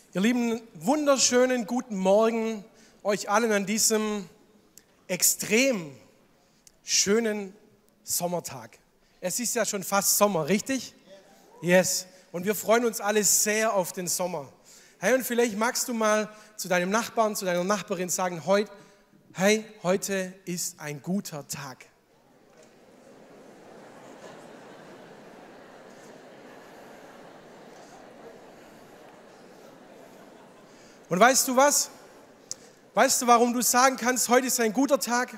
Ihr Lieben, wunderschönen guten Morgen euch allen an diesem extrem schönen Sommertag. Es ist ja schon fast Sommer, richtig? Yes. Und wir freuen uns alle sehr auf den Sommer. Hey, und vielleicht magst du mal zu deinem Nachbarn, zu deiner Nachbarin sagen, heute ist ein guter Tag. Und weißt du was? Weißt du, warum du sagen kannst, heute ist ein guter Tag?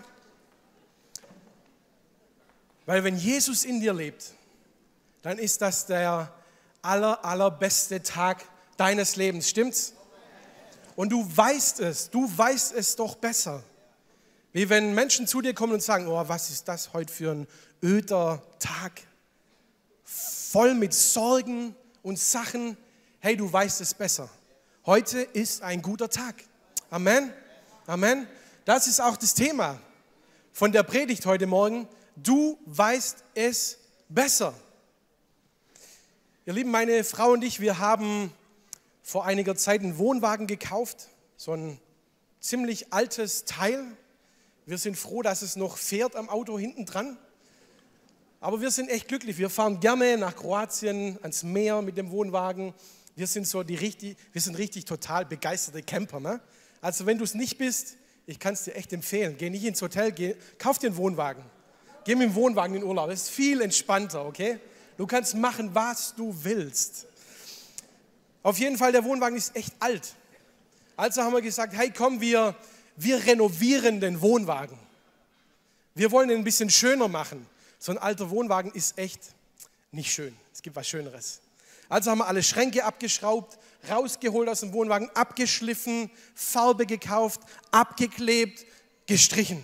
Weil wenn Jesus in dir lebt, dann ist das der allerbeste Tag deines Lebens, stimmt's? Und du weißt es doch besser. Wie wenn Menschen zu dir kommen und sagen, oh, was ist das heute für ein öder Tag? Voll mit Sorgen und Sachen. Hey, du weißt es besser. Heute ist ein guter Tag. Amen. Amen. Das ist auch das Thema von der Predigt heute Morgen. Du weißt es besser. Ihr Lieben, meine Frau und ich, wir haben vor einiger Zeit einen Wohnwagen gekauft. So ein ziemlich altes Teil. Wir sind froh, dass es noch fährt am Auto hinten dran. Aber wir sind echt glücklich. Wir fahren gerne nach Kroatien, ans Meer mit dem Wohnwagen. Wir sind richtig total begeisterte Camper. Ne? Also wenn du es nicht bist, ich kann es dir echt empfehlen. Geh nicht ins Hotel, kauf dir einen Wohnwagen. Geh mit dem Wohnwagen in den Urlaub. Das ist viel entspannter, okay? Du kannst machen, was du willst. Auf jeden Fall, der Wohnwagen ist echt alt. Also haben wir gesagt, hey komm, wir renovieren den Wohnwagen. Wir wollen ihn ein bisschen schöner machen. So ein alter Wohnwagen ist echt nicht schön. Es gibt was Schöneres. Also haben wir alle Schränke abgeschraubt, rausgeholt aus dem Wohnwagen, abgeschliffen, Farbe gekauft, abgeklebt, gestrichen.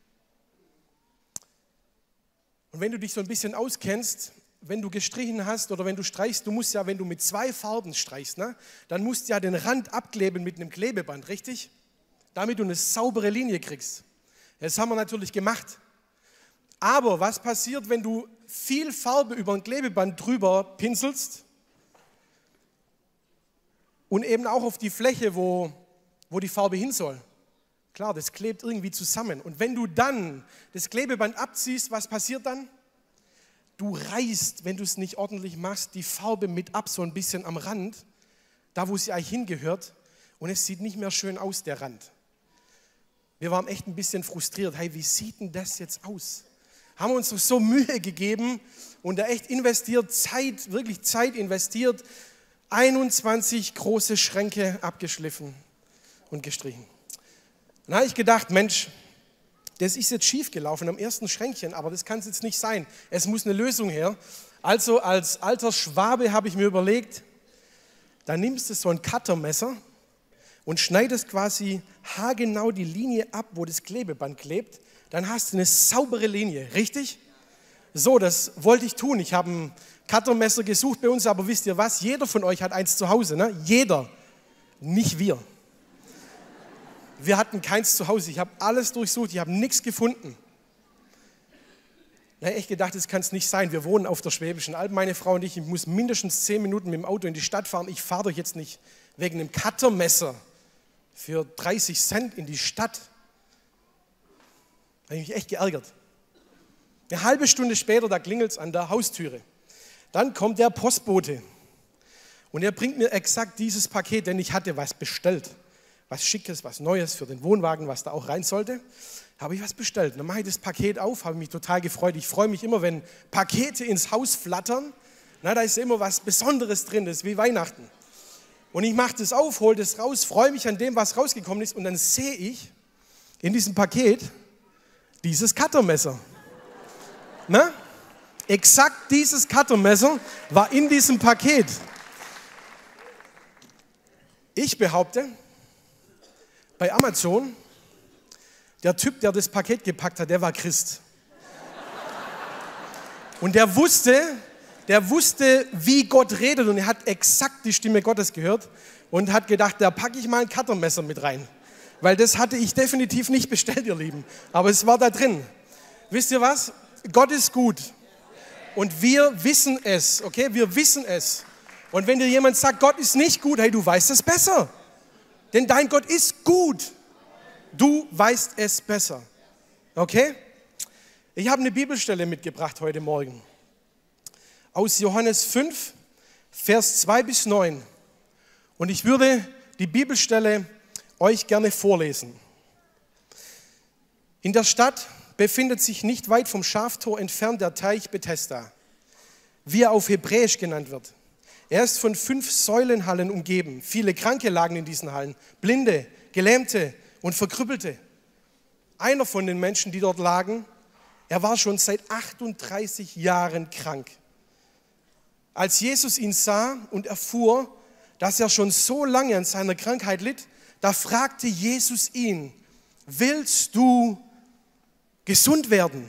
Und wenn du dich so ein bisschen auskennst, wenn du gestrichen hast oder wenn du streichst, du musst ja, wenn du mit zwei Farben streichst, ne, dann musst du ja den Rand abkleben mit einem Klebeband, richtig? Damit du eine saubere Linie kriegst. Das haben wir natürlich gemacht. Aber was passiert, wenn du viel Farbe über ein Klebeband drüber pinselst? Und eben auch auf die Fläche, wo die Farbe hin soll. Klar, das klebt irgendwie zusammen. Und wenn du dann das Klebeband abziehst, was passiert dann? Du reißt, wenn du es nicht ordentlich machst, die Farbe mit ab, so ein bisschen am Rand, da wo sie eigentlich hingehört. Und es sieht nicht mehr schön aus, der Rand. Wir waren echt ein bisschen frustriert. Hey, wie sieht denn das jetzt aus? Haben wir uns so Mühe gegeben und da echt investiert, wirklich Zeit investiert, 21 große Schränke abgeschliffen und gestrichen. Dann habe ich gedacht, Mensch, das ist jetzt schief gelaufen am ersten Schränkchen, aber das kann es jetzt nicht sein. Es muss eine Lösung her. Also als alter Schwabe habe ich mir überlegt, da nimmst du so ein Cuttermesser und schneidest quasi haargenau die Linie ab, wo das Klebeband klebt. Dann hast du eine saubere Linie, richtig? So, das wollte ich tun. Ich habe ein Cuttermesser gesucht bei uns, aber wisst ihr was? Jeder von euch hat eins zu Hause, ne? Jeder. Nicht wir. Wir hatten keins zu Hause. Ich habe alles durchsucht, ich habe nichts gefunden. Ich habe echt gedacht, das kann es nicht sein. Wir wohnen auf der Schwäbischen Alb, meine Frau und ich. Ich muss mindestens 10 Minuten mit dem Auto in die Stadt fahren. Ich fahre doch jetzt nicht wegen einem Cuttermesser für 30 Cent in die Stadt. Da habe ich mich echt geärgert. Eine halbe Stunde später, da klingelt es an der Haustüre. Dann kommt der Postbote und er bringt mir exakt dieses Paket, denn ich hatte was bestellt. Was Schickes, was Neues für den Wohnwagen, was da auch rein sollte. Habe ich was bestellt. Dann mache ich das Paket auf, habe mich total gefreut. Ich freue mich immer, wenn Pakete ins Haus flattern. Na, da ist immer was Besonderes drin, das ist wie Weihnachten. Und ich mache das auf, hole das raus, freue mich an dem, was rausgekommen ist. Und dann sehe ich in diesem Paket dieses Cuttermesser. Na? Exakt dieses Cuttermesser war in diesem Paket. Ich behaupte, bei Amazon, der Typ, der das Paket gepackt hat, der war Christ. Und der wusste, wie Gott redet und er hat exakt die Stimme Gottes gehört und hat gedacht, da packe ich mal ein Cuttermesser mit rein. Weil das hatte ich definitiv nicht bestellt, ihr Lieben. Aber es war da drin. Wisst ihr was? Gott ist gut. Und wir wissen es, okay? Wir wissen es. Und wenn dir jemand sagt, Gott ist nicht gut, hey, du weißt es besser. Denn dein Gott ist gut. Du weißt es besser. Okay? Ich habe eine Bibelstelle mitgebracht heute Morgen. Aus Johannes 5, Vers 2 bis 9. Und ich würde die Bibelstelle euch gerne vorlesen. In der Stadt befindet sich nicht weit vom Schaftor entfernt der Teich Bethesda, wie er auf Hebräisch genannt wird. Er ist von 5 Säulenhallen umgeben. Viele Kranke lagen in diesen Hallen, Blinde, Gelähmte und Verkrüppelte. Einer von den Menschen, die dort lagen, er war schon seit 38 Jahren krank. Als Jesus ihn sah und erfuhr, dass er schon so lange an seiner Krankheit litt, da fragte Jesus ihn, willst du gesund werden?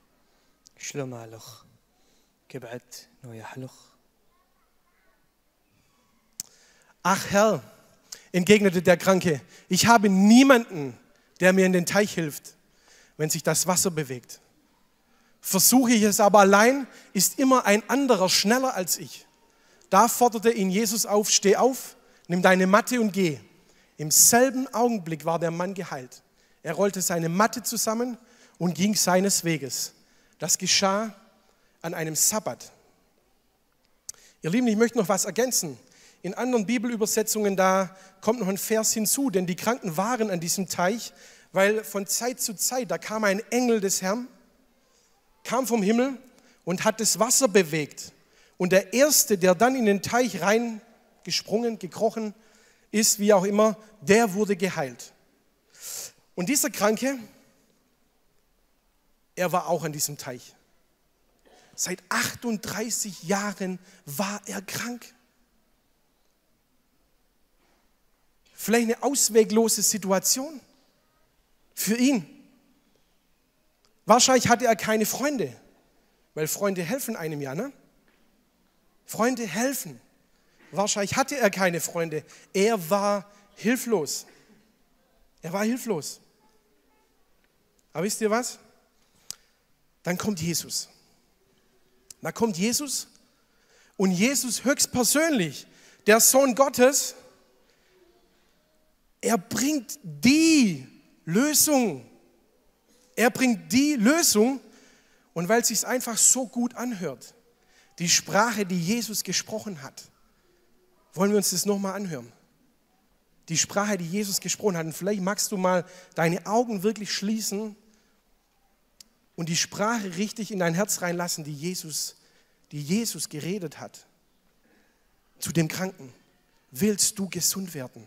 Ach Herr, entgegnete der Kranke, ich habe niemanden, der mir in den Teich hilft, wenn sich das Wasser bewegt. Versuche ich es aber allein, ist immer ein anderer schneller als ich. Da forderte ihn Jesus auf, steh auf, nimm deine Matte und geh. Im selben Augenblick war der Mann geheilt. Er rollte seine Matte zusammen und ging seines Weges. Das geschah an einem Sabbat. Ihr Lieben, ich möchte noch was ergänzen. In anderen Bibelübersetzungen, da kommt noch ein Vers hinzu, denn die Kranken waren an diesem Teich, weil von Zeit zu Zeit, da kam ein Engel des Herrn, kam vom Himmel und hat das Wasser bewegt. Und der Erste, der dann in den Teich reingesprungen, gekrochen ist, wie auch immer, der wurde geheilt. Und dieser Kranke, er war auch an diesem Teich. Seit 38 Jahren war er krank. Vielleicht eine ausweglose Situation für ihn. Wahrscheinlich hatte er keine Freunde, weil Freunde helfen einem ja, ne? Freunde helfen. Wahrscheinlich hatte er keine Freunde. Er war hilflos. Er war hilflos. Aber wisst ihr was? Dann kommt Jesus. Da kommt Jesus und Jesus höchstpersönlich, der Sohn Gottes, er bringt die Lösung. Er bringt die Lösung und weil es sich einfach so gut anhört, die Sprache, die Jesus gesprochen hat, wollen wir uns das nochmal anhören. Die Sprache, die Jesus gesprochen hat. Und vielleicht magst du mal deine Augen wirklich schließen und die Sprache richtig in dein Herz reinlassen, die Jesus geredet hat. Zu dem Kranken. Willst du gesund werden?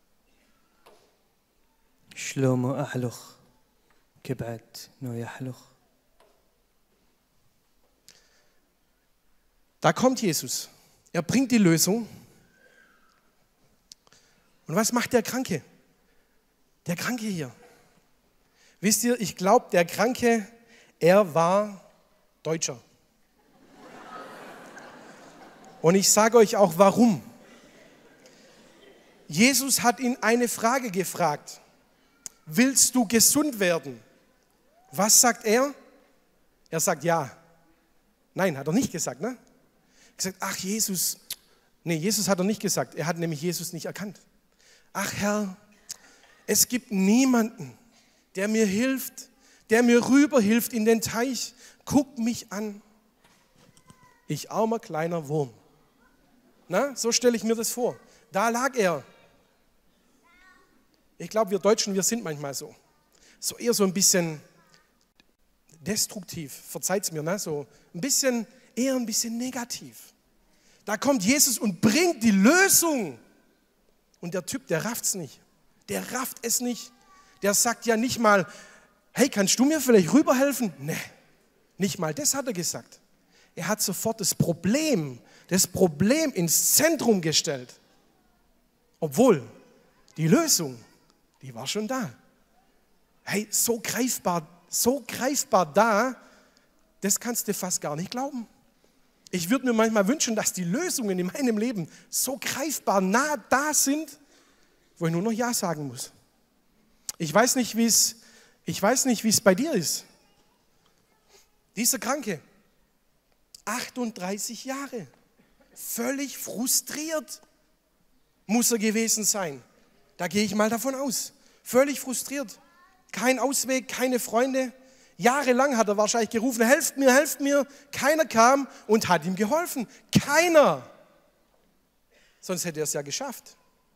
شلومو أهلخ كبعت نو يحلخ. Da kommt Jesus. Er bringt die Lösung. Und was macht der Kranke? Der Kranke hier. Wisst ihr, ich glaube, der Kranke, er war Deutscher. Und ich sage euch auch warum. Jesus hat ihn eine Frage gefragt. Willst du gesund werden? Was sagt er? Er sagt ja. Nein, hat er nicht gesagt, ne? Er hat gesagt, ach Jesus. Nee, Jesus hat er nicht gesagt. Er hat nämlich Jesus nicht erkannt. Ach Herr, es gibt niemanden, der mir hilft, der mir rüberhilft in den Teich. Guck mich an. Ich armer kleiner Wurm. Na, so stelle ich mir das vor. Da lag er. Ich glaube, wir Deutschen, wir sind manchmal so. So eher so ein bisschen destruktiv, verzeiht's mir, ne? So eher ein bisschen negativ. Da kommt Jesus und bringt die Lösung. Und der Typ, der rafft's nicht. Der rafft es nicht. Der sagt ja nicht mal, hey, kannst du mir vielleicht rüberhelfen? Nee, nicht mal das hat er gesagt. Er hat sofort das Problem ins Zentrum gestellt. Obwohl die Lösung, die war schon da. Hey, so greifbar da, das kannst du fast gar nicht glauben. Ich würde mir manchmal wünschen, dass die Lösungen in meinem Leben so greifbar nah da sind, wo ich nur noch Ja sagen muss. Ich weiß nicht, wie es bei dir ist. Dieser Kranke, 38 Jahre, völlig frustriert muss er gewesen sein. Da gehe ich mal davon aus. Völlig frustriert. Kein Ausweg, keine Freunde. Jahrelang hat er wahrscheinlich gerufen, helft mir, helft mir. Keiner kam und hat ihm geholfen. Keiner. Sonst hätte er es ja geschafft.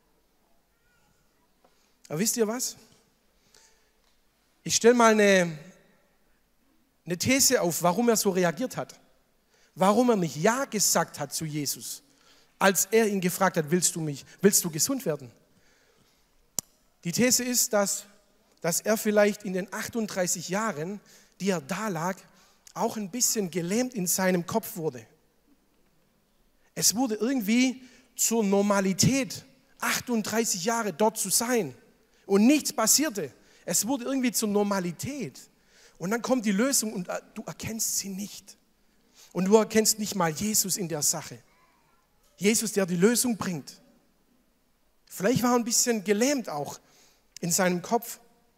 Aber wisst ihr was? Ich stelle mal eine These auf, warum er so reagiert hat. Warum er nicht Ja gesagt hat zu Jesus, als er ihn gefragt hat, willst du gesund werden? Die These ist, dass er vielleicht in den 38 Jahren, die er da lag, auch ein bisschen gelähmt in seinem Kopf wurde. Es wurde irgendwie zur Normalität, 38 Jahre dort zu sein und nichts passierte. Es wurde irgendwie zur Normalität. Und dann kommt die Lösung und du erkennst sie nicht. Und du erkennst nicht mal Jesus in der Sache. Jesus, der die Lösung bringt. Vielleicht war er ein bisschen gelähmt auch in seinem Kopf.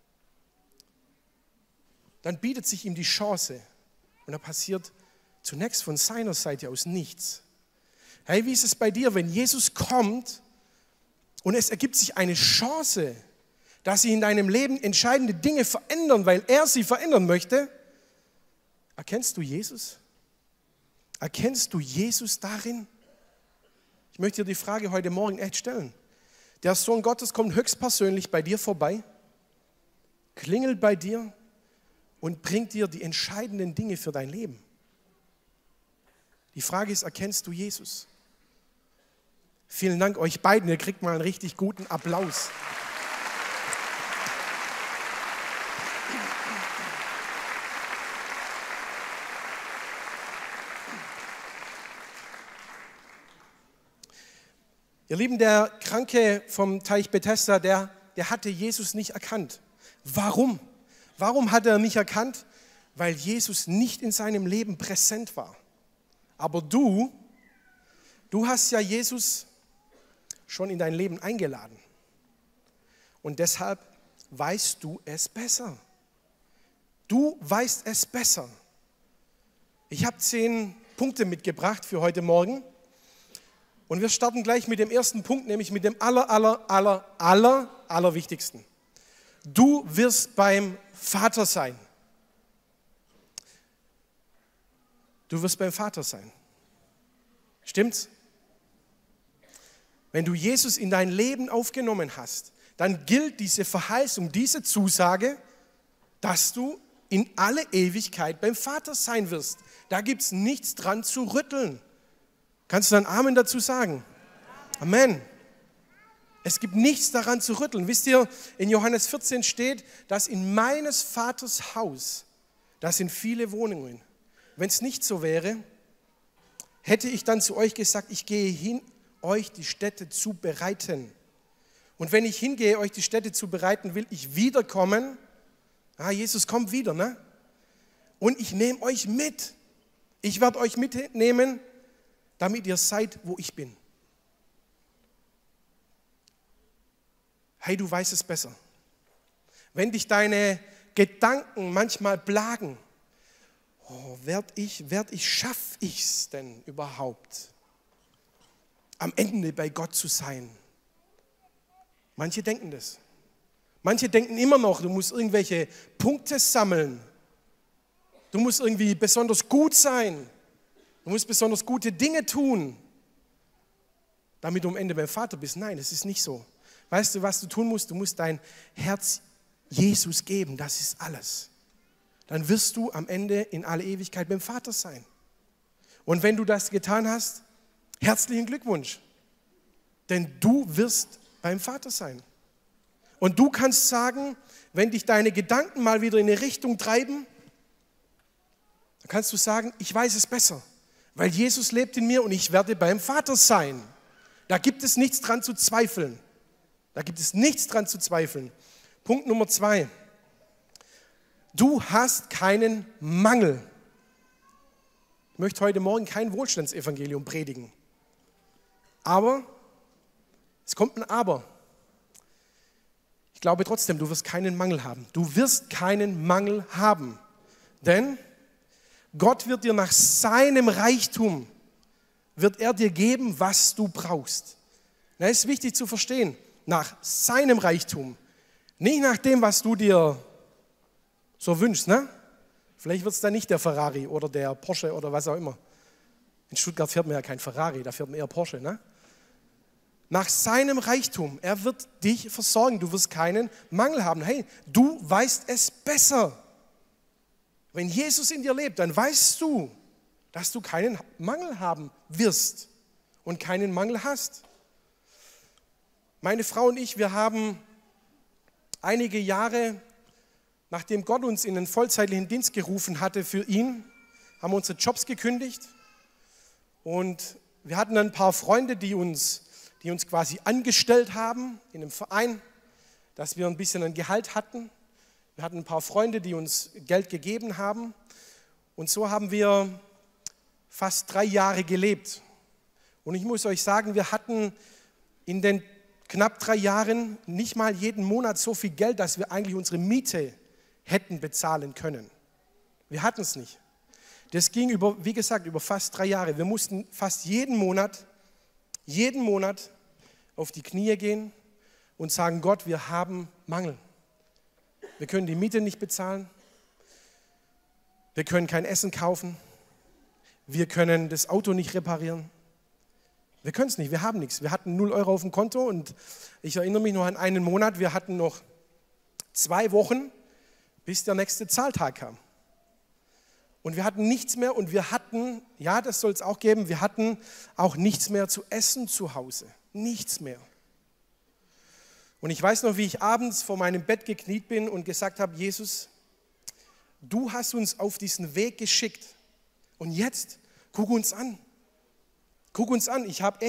Dann bietet sich ihm die Chance. Und da passiert zunächst von seiner Seite aus nichts. Hey, wie ist es bei dir, wenn Jesus kommt und es ergibt sich eine Chance, dass sich in deinem Leben entscheidende Dinge verändern, weil er sie verändern möchte? Erkennst du Jesus? Erkennst du Jesus darin? Ich möchte dir die Frage heute Morgen echt stellen. Der Sohn Gottes kommt höchstpersönlich bei dir vorbei, klingelt bei dir und bringt dir die entscheidenden Dinge für dein Leben. Die Frage ist, erkennst du Jesus? Vielen Dank euch beiden, ihr kriegt mal einen richtig guten Applaus. Ihr Lieben, der Kranke vom Teich Bethesda, der hatte Jesus nicht erkannt. Warum? Warum hat er nicht erkannt? Weil Jesus nicht in seinem Leben präsent war. Aber du hast ja Jesus schon in dein Leben eingeladen. Und deshalb weißt du es besser. Du weißt es besser. Ich habe 10 Punkte mitgebracht für heute Morgen. Und wir starten gleich mit dem ersten Punkt, nämlich mit dem allerwichtigsten. Du wirst beim Vater sein. Du wirst beim Vater sein. Stimmt's? Wenn du Jesus in dein Leben aufgenommen hast, dann gilt diese Verheißung, diese Zusage, dass du in alle Ewigkeit beim Vater sein wirst. Da gibt es nichts dran zu rütteln. Kannst du dann Amen dazu sagen? Amen. Es gibt nichts daran zu rütteln. Wisst ihr, in Johannes 14 steht, dass in meines Vaters Haus, da sind viele Wohnungen. Wenn es nicht so wäre, hätte ich dann zu euch gesagt, ich gehe hin, euch die Stätte zu bereiten. Und wenn ich hingehe, euch die Stätte zu bereiten, will ich wiederkommen. Jesus kommt wieder, ne? Und ich nehme euch mit. Ich werde euch mitnehmen, damit ihr seid, wo ich bin. Hey, du weißt es besser. Wenn dich deine Gedanken manchmal plagen, schaff ich's denn überhaupt, am Ende bei Gott zu sein? Manche denken das. Manche denken immer noch, du musst irgendwelche Punkte sammeln. Du musst irgendwie besonders gut sein. Du musst besonders gute Dinge tun, damit du am Ende beim Vater bist. Nein, das ist nicht so. Weißt du, was du tun musst? Du musst dein Herz Jesus geben. Das ist alles. Dann wirst du am Ende in alle Ewigkeit beim Vater sein. Und wenn du das getan hast, herzlichen Glückwunsch. Denn du wirst beim Vater sein. Und du kannst sagen, wenn dich deine Gedanken mal wieder in eine Richtung treiben, dann kannst du sagen, ich weiß es besser. Weil Jesus lebt in mir und ich werde beim Vater sein. Da gibt es nichts dran zu zweifeln. Da gibt es nichts dran zu zweifeln. Punkt Nummer 2. Du hast keinen Mangel. Ich möchte heute Morgen kein Wohlstandsevangelium predigen. Aber, es kommt ein Aber. Ich glaube trotzdem, du wirst keinen Mangel haben. Du wirst keinen Mangel haben. Denn Gott wird dir nach seinem Reichtum wird er dir geben, was du brauchst. Das ist wichtig zu verstehen, nach seinem Reichtum, nicht nach dem, was du dir so wünschst. Ne? Vielleicht wird es dann nicht der Ferrari oder der Porsche oder was auch immer. In Stuttgart fährt man ja kein Ferrari, da fährt man eher Porsche. Ne? Nach seinem Reichtum, er wird dich versorgen, du wirst keinen Mangel haben. Hey, du weißt es besser. Wenn Jesus in dir lebt, dann weißt du, dass du keinen Mangel haben wirst und keinen Mangel hast. Meine Frau und ich, wir haben einige Jahre, nachdem Gott uns in den vollzeitlichen Dienst gerufen hatte für ihn, haben wir unsere Jobs gekündigt und wir hatten ein paar Freunde, die uns quasi angestellt haben in einem Verein, dass wir ein bisschen ein Gehalt hatten. Wir hatten ein paar Freunde, die uns Geld gegeben haben und so haben wir fast 3 Jahre gelebt. Und ich muss euch sagen, wir hatten in den knapp 3 Jahren nicht mal jeden Monat so viel Geld, dass wir eigentlich unsere Miete hätten bezahlen können. Wir hatten es nicht. Das ging über, wie gesagt, über fast 3 Jahre. Wir mussten fast jeden Monat auf die Knie gehen und sagen, Gott, wir haben Mangel. Wir können die Miete nicht bezahlen. Wir können kein Essen kaufen. Wir können das Auto nicht reparieren. Wir können es nicht, wir haben nichts. Wir hatten 0 Euro auf dem Konto und ich erinnere mich noch an einen Monat, wir hatten noch 2 Wochen, bis der nächste Zahltag kam. Und wir hatten nichts mehr und wir hatten, ja, das soll es auch geben, wir hatten auch nichts mehr zu essen zu Hause. Nichts mehr. Und ich weiß noch, wie ich abends vor meinem Bett gekniet bin und gesagt habe, Jesus, du hast uns auf diesen Weg geschickt. Und jetzt, guck uns an. Guck uns an, ich habe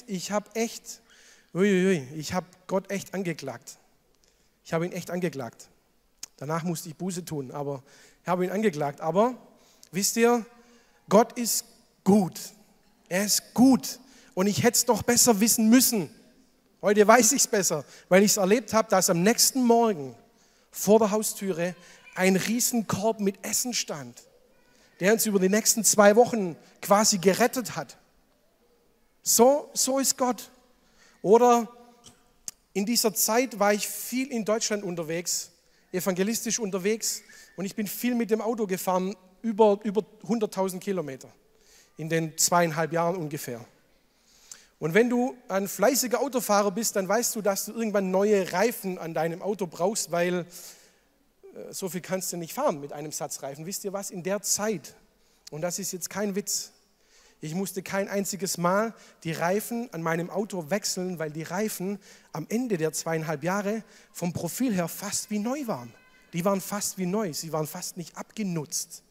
Gott echt angeklagt. Ich habe ihn echt angeklagt. Danach musste ich Buße tun, aber ich habe ihn angeklagt. Aber wisst ihr, Gott ist gut. Er ist gut. Und ich hätte es doch besser wissen müssen. Heute weiß ich es besser, weil ich es erlebt habe, dass am nächsten Morgen vor der Haustüre ein Riesenkorb mit Essen stand, der uns über die nächsten 2 Wochen quasi gerettet hat. So ist Gott. Oder in dieser Zeit war ich viel in Deutschland unterwegs, evangelistisch unterwegs und ich bin viel mit dem Auto gefahren, über 100.000 Kilometer in den 2,5 Jahren ungefähr. Und wenn du ein fleißiger Autofahrer bist, dann weißt du, dass du irgendwann neue Reifen an deinem Auto brauchst, weil so viel kannst du nicht fahren mit einem Satz Reifen. Wisst ihr was? In der Zeit, und das ist jetzt kein Witz, ich musste kein einziges Mal die Reifen an meinem Auto wechseln, weil die Reifen am Ende der 2,5 Jahre vom Profil her fast wie neu waren. Die waren fast wie neu, sie waren fast nicht abgenutzt.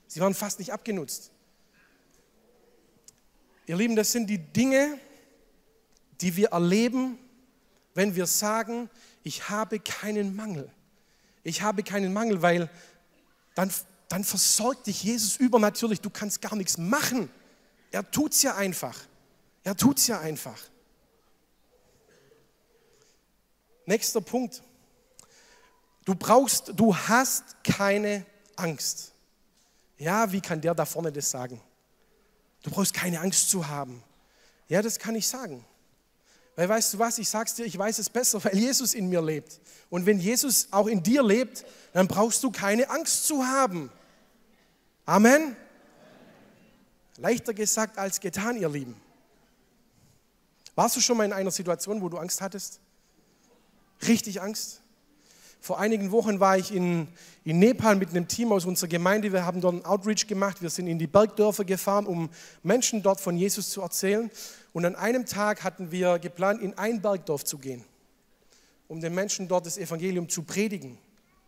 Ihr Lieben, das sind die Dinge, die wir erleben, wenn wir sagen, ich habe keinen Mangel. Ich habe keinen Mangel, weil dann versorgt dich Jesus übernatürlich. Du kannst gar nichts machen. Er tut's ja einfach. Nächster Punkt. Du hast keine Angst. Ja, wie kann der da vorne das sagen? Du brauchst keine Angst zu haben. Ja, das kann ich sagen. Weil weißt du was, ich sag's dir, ich weiß es besser, weil Jesus in mir lebt. Und wenn Jesus auch in dir lebt, dann brauchst du keine Angst zu haben. Amen? Leichter gesagt als getan, ihr Lieben. Warst du schon mal in einer Situation, wo du Angst hattest? Richtig Angst? Vor einigen Wochen war ich in Nepal mit einem Team aus unserer Gemeinde. Wir haben dort einen Outreach gemacht. Wir sind in die Bergdörfer gefahren, um Menschen dort von Jesus zu erzählen. Und an einem Tag hatten wir geplant, in ein Bergdorf zu gehen, um den Menschen dort das Evangelium zu predigen.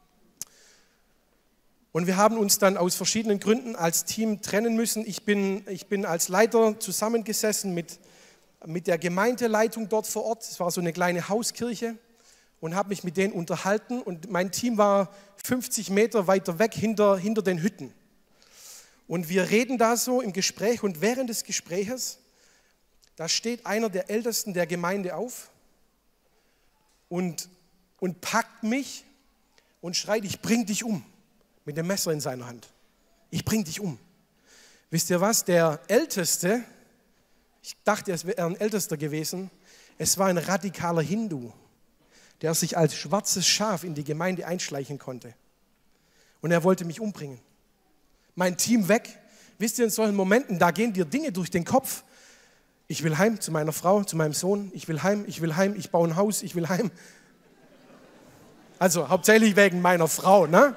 Und wir haben uns dann aus verschiedenen Gründen als Team trennen müssen. Ich bin als Leiter zusammengesessen mit der Gemeindeleitung dort vor Ort. Es war so eine kleine Hauskirche. Und habe mich mit denen unterhalten und mein Team war 50 Meter weiter weg hinter den Hütten. Und wir reden da so im Gespräch und während des Gespräches, da steht einer der Ältesten der Gemeinde auf und packt mich und schreit, ich bring dich um, mit dem Messer in seiner Hand. Ich bring dich um. Wisst ihr was, der Älteste Ich dachte, es wäre ein Ältester gewesen. Es war ein radikaler Hindu, der sich als schwarzes Schaf in die Gemeinde einschleichen konnte. Und er wollte mich umbringen. Mein Team weg. Wisst ihr, in solchen Momenten, da gehen dir Dinge durch den Kopf. Ich will heim zu meiner Frau, zu meinem Sohn. Ich will heim, ich baue ein Haus, ich will heim. Also hauptsächlich wegen meiner Frau, ne?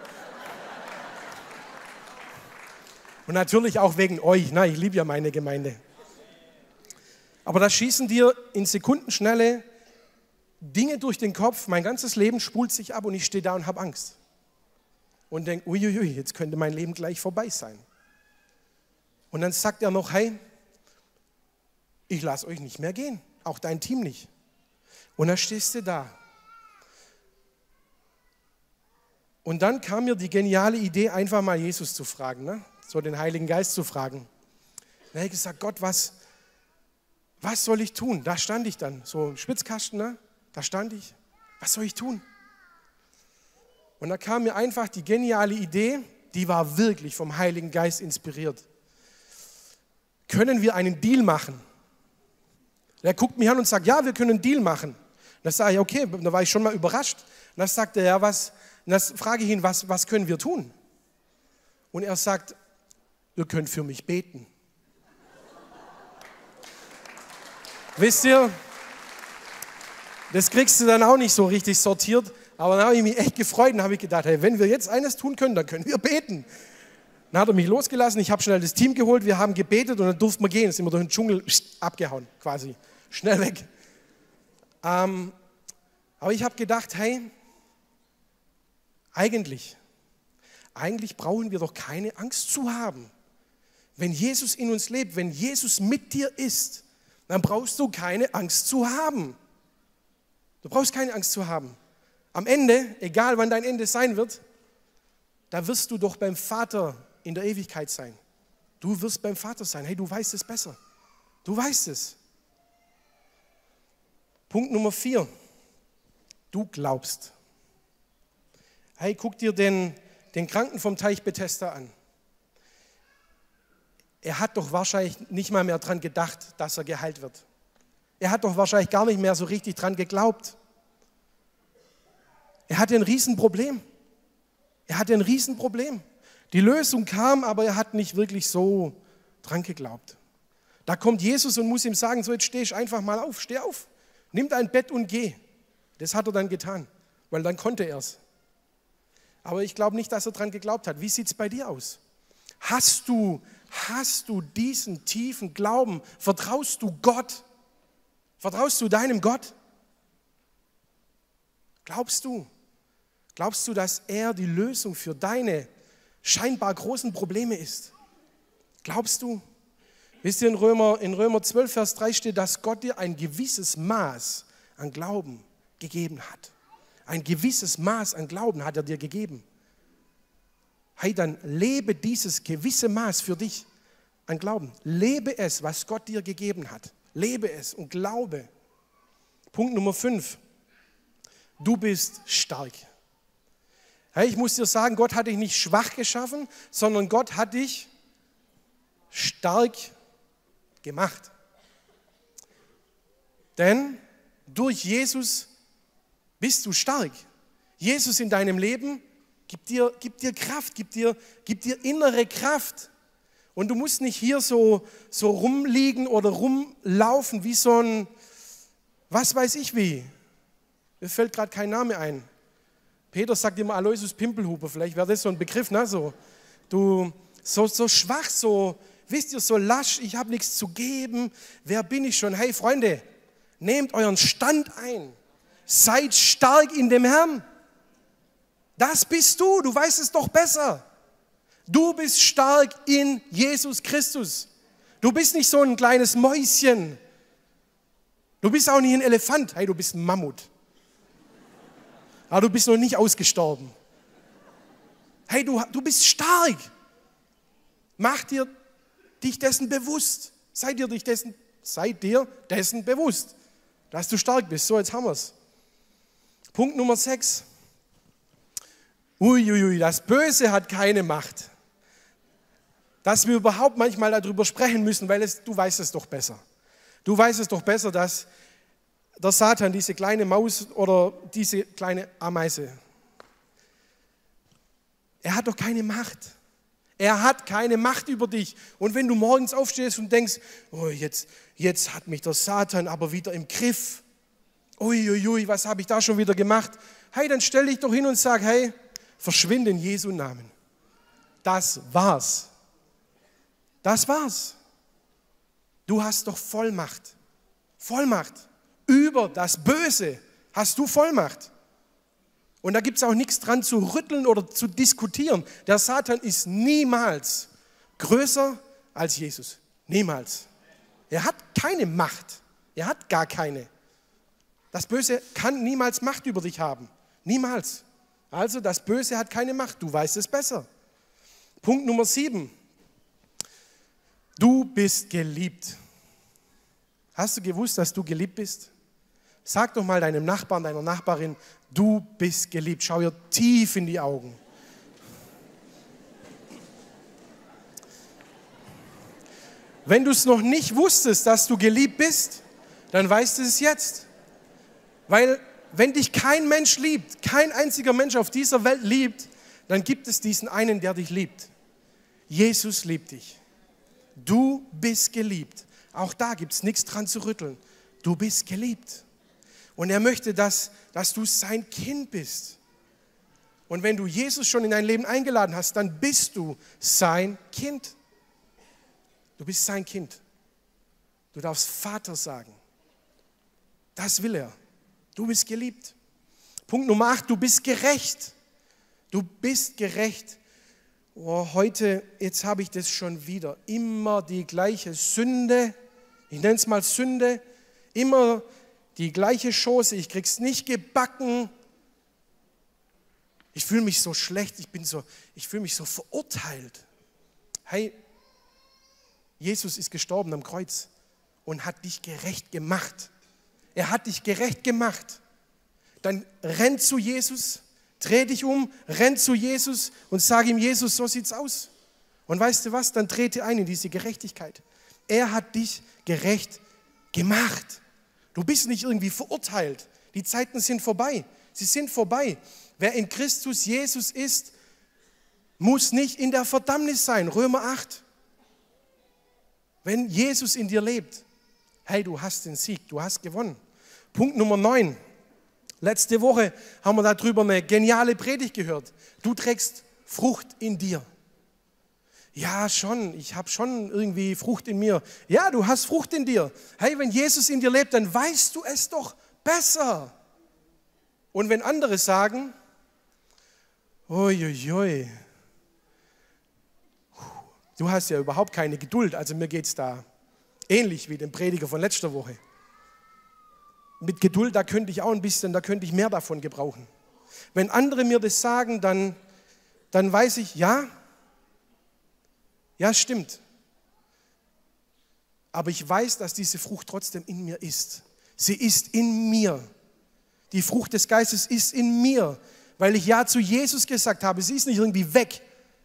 Und natürlich auch wegen euch, ne? Ich liebe ja meine Gemeinde. Aber da schießen dir in Sekundenschnelle Dinge durch den Kopf. Mein ganzes Leben spult sich ab und ich stehe da und habe Angst. Und denke, uiuiui, jetzt könnte mein Leben gleich vorbei sein. Und dann sagt er noch, hey, ich lasse euch nicht mehr gehen, auch dein Team nicht. Und dann stehst du da. Und dann kam mir die geniale Idee, einfach mal Jesus zu fragen, ne? So den Heiligen Geist zu fragen. Dann habe ich gesagt, Gott, was soll ich tun? Da stand ich dann, so im Spitzkasten, ne? Da stand ich. Was soll ich tun? Und da kam mir einfach die geniale Idee, die war wirklich vom Heiligen Geist inspiriert. Können wir einen Deal machen? Der guckt mich an und sagt, ja, wir können einen Deal machen. Da sage ich, okay, da war ich schon mal überrascht. Und dann sagt er, ja, was? Und dann frage ich ihn, was können wir tun? Und er sagt, ihr könnt für mich beten. Wisst ihr, das kriegst du dann auch nicht so richtig sortiert, aber dann habe ich mich echt gefreut und habe ich gedacht, hey, wenn wir jetzt eines tun können, dann können wir beten. Dann hat er mich losgelassen, ich habe schnell das Team geholt, wir haben gebetet und dann durften wir gehen, dann sind wir durch den Dschungel abgehauen, quasi, schnell weg. Aber ich habe gedacht, hey, eigentlich brauchen wir doch keine Angst zu haben. Wenn Jesus in uns lebt, wenn Jesus mit dir ist, dann brauchst du keine Angst zu haben. Du brauchst keine Angst zu haben. Am Ende, egal wann dein Ende sein wird, da wirst du doch beim Vater in der Ewigkeit sein. Du wirst beim Vater sein. Hey, du weißt es besser. Du weißt es. Punkt Nummer 4. Du glaubst. Hey, guck dir den Kranken vom Teich Bethesda an. Er hat doch wahrscheinlich nicht mal mehr dran gedacht, dass er geheilt wird. Er hat doch wahrscheinlich gar nicht mehr so richtig dran geglaubt. Er hatte ein Riesenproblem. Die Lösung kam, aber er hat nicht wirklich so dran geglaubt. Da kommt Jesus und muss ihm sagen, so jetzt steh ich einfach mal auf, steh auf. Nimm dein Bett und geh. Das hat er dann getan, weil dann konnte er es. Aber ich glaube nicht, dass er dran geglaubt hat. Wie sieht es bei dir aus? Hast du diesen tiefen Glauben? Vertraust du Gott? Vertraust du deinem Gott? Glaubst du, dass er die Lösung für deine scheinbar großen Probleme ist? Glaubst du? Wisst ihr, in Römer 12, Vers 3 steht, dass Gott dir ein gewisses Maß an Glauben gegeben hat. Ein gewisses Maß an Glauben hat er dir gegeben. Hey, dann lebe dieses gewisse Maß für dich an Glauben. Lebe es, was Gott dir gegeben hat. Lebe es und glaube. Punkt Nummer 5. Du bist stark. Hey, ich muss dir sagen, Gott hat dich nicht schwach geschaffen, sondern Gott hat dich stark gemacht. Denn durch Jesus bist du stark. Jesus in deinem Leben gibt dir Kraft, gibt dir innere Kraft. Und du musst nicht hier so rumliegen oder rumlaufen wie so ein, was weiß ich wie. Mir fällt gerade kein Name ein. Peter sagt immer Aloysius Pimpelhuber, vielleicht wäre das so ein Begriff, ne? So schwach, wisst ihr, so lasch, ich habe nichts zu geben. Wer bin ich schon? Hey Freunde, nehmt euren Stand ein. Seid stark in dem Herrn. Das bist du weißt es doch besser. Du bist stark in Jesus Christus. Du bist nicht so ein kleines Mäuschen. Du bist auch nicht ein Elefant. Hey, du bist ein Mammut. Aber du bist noch nicht ausgestorben. Hey, du bist stark. Mach dir dich dessen bewusst. Sei dir dessen bewusst, dass du stark bist. So, jetzt haben wir es. Punkt Nummer 6. Das Böse hat keine Macht. Dass wir überhaupt manchmal darüber sprechen müssen, weil du weißt es doch besser. Du weißt es doch besser, dass der Satan, diese kleine Maus oder diese kleine Ameise, er hat doch keine Macht. Er hat keine Macht über dich. Und wenn du morgens aufstehst und denkst, oh, jetzt hat mich der Satan aber wieder im Griff. Uiuiui, was habe ich da schon wieder gemacht? Hey, dann stell dich doch hin und sag, hey, verschwinde in Jesu Namen. Das war's. Das war's. Du hast doch Vollmacht. Vollmacht. Über das Böse hast du Vollmacht. Und da gibt es auch nichts dran zu rütteln oder zu diskutieren. Der Satan ist niemals größer als Jesus. Niemals. Er hat keine Macht. Er hat gar keine. Das Böse kann niemals Macht über dich haben. Niemals. Also das Böse hat keine Macht. Du weißt es besser. Punkt Nummer 7. Du bist geliebt. Hast du gewusst, dass du geliebt bist? Sag doch mal deinem Nachbarn, deiner Nachbarin, du bist geliebt. Schau ihr tief in die Augen. Wenn du es noch nicht wusstest, dass du geliebt bist, dann weißt du es jetzt. Weil wenn dich kein Mensch liebt, kein einziger Mensch auf dieser Welt liebt, dann gibt es diesen einen, der dich liebt. Jesus liebt dich. Du bist geliebt. Auch da gibt es nichts dran zu rütteln. Du bist geliebt. Und er möchte, dass du sein Kind bist. Und wenn du Jesus schon in dein Leben eingeladen hast, dann bist du sein Kind. Du bist sein Kind. Du darfst Vater sagen. Das will er. Du bist geliebt. Punkt Nummer 8, du bist gerecht. Du bist gerecht. Oh, heute, jetzt habe ich das schon wieder. Immer die gleiche Sünde. Ich nenne es mal Sünde. Immer die gleiche Chose. Ich krieg's nicht gebacken. Ich fühle mich so schlecht. Ich fühle mich so verurteilt. Hey, Jesus ist gestorben am Kreuz und hat dich gerecht gemacht. Er hat dich gerecht gemacht. Dann renn zu Jesus, dreh dich um, renn zu Jesus und sag ihm, Jesus, so sieht's aus. Und weißt du was? Dann trete ein in diese Gerechtigkeit. Er hat dich gerecht gemacht. Du bist nicht irgendwie verurteilt. Die Zeiten sind vorbei. Sie sind vorbei. Wer in Christus Jesus ist, muss nicht in der Verdammnis sein. Römer 8. Wenn Jesus in dir lebt, hey, du hast den Sieg, du hast gewonnen. Punkt Nummer 9. Letzte Woche haben wir darüber eine geniale Predigt gehört. Du trägst Frucht in dir. Ja, schon, ich habe schon irgendwie Frucht in mir. Ja, du hast Frucht in dir. Hey, wenn Jesus in dir lebt, dann weißt du es doch besser. Und wenn andere sagen, uiuiui, du hast ja überhaupt keine Geduld, also mir geht es da ähnlich wie dem Prediger von letzter Woche. Mit Geduld, da könnte ich mehr davon gebrauchen. Wenn andere mir das sagen, dann weiß ich, ja, stimmt. Aber ich weiß, dass diese Frucht trotzdem in mir ist. Sie ist in mir. Die Frucht des Geistes ist in mir, weil ich Ja zu Jesus gesagt habe. Sie ist nicht irgendwie weg.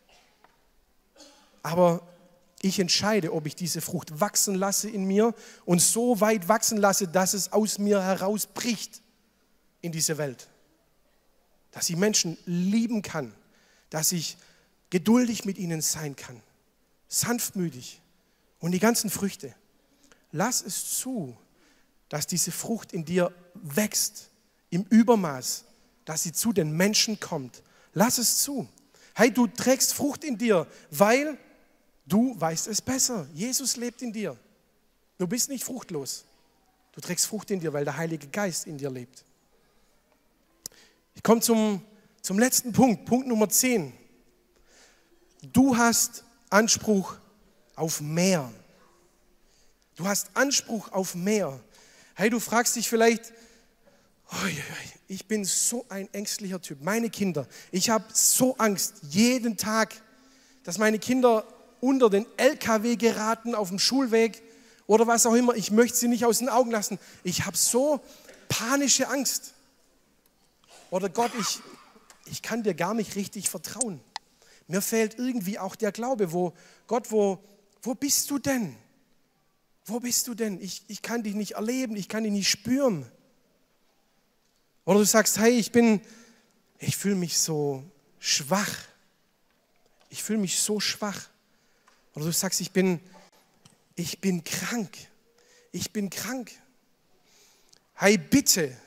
Aber ich entscheide, ob ich diese Frucht wachsen lasse in mir und so weit wachsen lasse, dass es aus mir herausbricht in diese Welt. Dass ich Menschen lieben kann, dass ich geduldig mit ihnen sein kann, sanftmütig und die ganzen Früchte. Lass es zu, dass diese Frucht in dir wächst, im Übermaß, dass sie zu den Menschen kommt. Lass es zu. Hey, du trägst Frucht in dir, weil du weißt es besser. Jesus lebt in dir. Du bist nicht fruchtlos. Du trägst Frucht in dir, weil der Heilige Geist in dir lebt. Ich komme zum letzten Punkt, Punkt Nummer 10. Du hast Anspruch auf mehr. Du hast Anspruch auf mehr. Hey, du fragst dich vielleicht, ich bin so ein ängstlicher Typ. Meine Kinder, ich habe so Angst jeden Tag, dass meine Kinder unter den LKW geraten auf dem Schulweg oder was auch immer. Ich möchte sie nicht aus den Augen lassen. Ich habe so panische Angst. Oder Gott, ich kann dir gar nicht richtig vertrauen. Mir fehlt irgendwie auch der Glaube. Gott, wo bist du denn? Wo bist du denn? Ich kann dich nicht erleben, ich kann dich nicht spüren. Oder du sagst, hey, ich fühle mich so schwach. Ich fühle mich so schwach. Oder du sagst, ich bin krank. Ich bin krank. Hey, bitte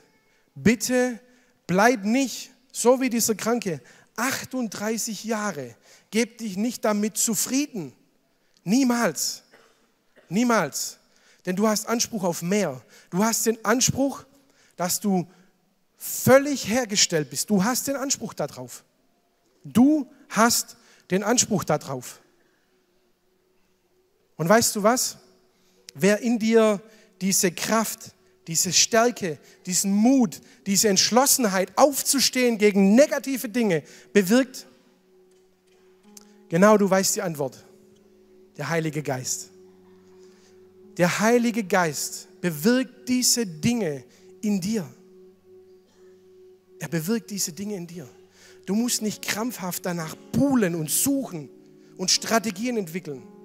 bleib nicht so wie dieser Kranke. 38 Jahre. Gib dich nicht damit zufrieden. Niemals. Niemals. Denn du hast Anspruch auf mehr. Du hast den Anspruch, dass du völlig hergestellt bist. Du hast den Anspruch darauf. Du hast den Anspruch darauf. Und weißt du was? Wer in dir diese Kraft, diese Stärke, diesen Mut, diese Entschlossenheit aufzustehen gegen negative Dinge bewirkt, genau, du weißt die Antwort. Der Heilige Geist. Der Heilige Geist bewirkt diese Dinge in dir. Er bewirkt diese Dinge in dir. Du musst nicht krampfhaft danach buhlen und suchen und Strategien entwickeln.